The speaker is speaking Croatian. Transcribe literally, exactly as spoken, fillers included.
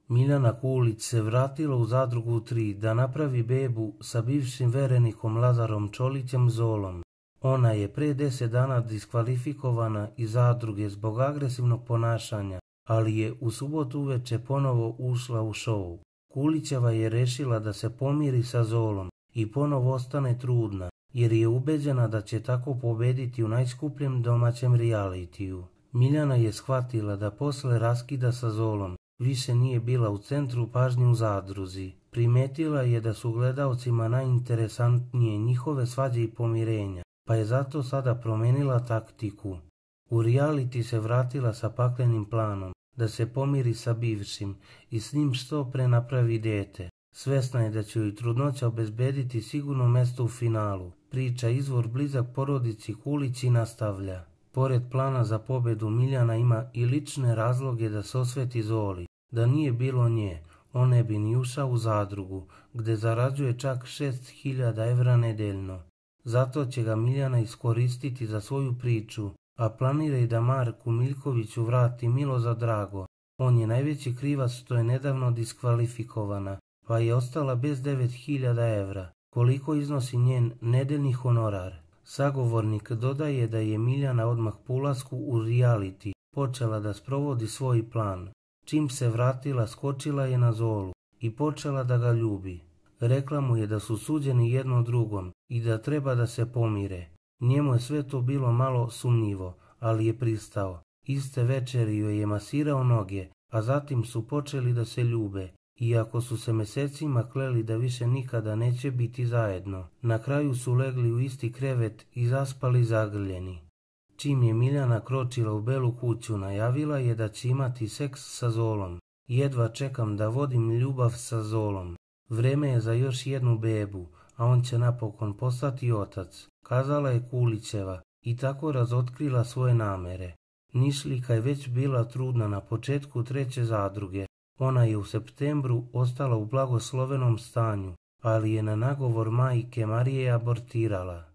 Miljana Kulić se vratila u zadrugu tri da napravi bebu sa bivšim verenikom Lazarom Čolićem Zolom. Ona je pre deset dana diskvalifikovana iz zadruge zbog agresivnog ponašanja, ali je u subotu uveče ponovo ušla u šou. Kulićeva je rešila da se pomiri sa Zolom i ponovo ostane trudna, jer je ubeđena da će tako pobediti u najskupljem domaćem realitiju. Miljana je shvatila da posle raskida sa Zolom više nije bila u centru pažnje u zadruzi. Primetila je da su gledaocima najinteresantnije njihove svađe i pomirenja, pa je zato sada promenila taktiku. U reality se vratila sa paklenim planom da se pomiri sa bivšim i s njim što pre napravi dete. Svesna je da će joj trudnoća obezbediti sigurno mesto u finalu. Priča izvor blizak porodici Kulić i nastavlja. Pored plana za pobedu, Miljana ima i lične razloge da se osveti Zoli. Da nije bilo nje, on ne bi ni ušao u zadrugu, gde zarađuje čak šest hiljada evra nedeljno. Zato će ga Miljana iskoristiti za svoju priču, a planira i da Marku Miljkoviću vrati milo za drago. On je najveći krivac što je nedavno diskvalifikovana, pa je ostala bez devet hiljada evra. Koliko iznosi njen nedeljni honorar? Sagovornik dodaje da je Miljana odmah po ulasku u reality počela da sprovodi svoj plan. Čim se vratila, skočila je na Zolu i počela da ga ljubi. Rekla mu je da su suđeni jedno drugom i da treba da se pomire. Njemu je sve to bilo malo sumnjivo, ali je pristao. Iste večeri joj je masirao noge, a zatim su počeli da se ljube. Iako su se mesecima kleli da više nikada neće biti zajedno, na kraju su legli u isti krevet i zaspali zagrljeni. Čim je Miljana kročila u Belu kuću, najavila je da će imati seks sa Zolom. Jedva čekam da vodim ljubav sa Zolom. Vreme je za još jednu bebu, a on će napokon postati otac, kazala je Kulićeva i tako razotkrila svoje namere. Nišlika je već bila trudna na početku treće zadruge. Ona je u septembru ostala u blagoslovenom stanju, ali je na nagovor majke Marije abortirala.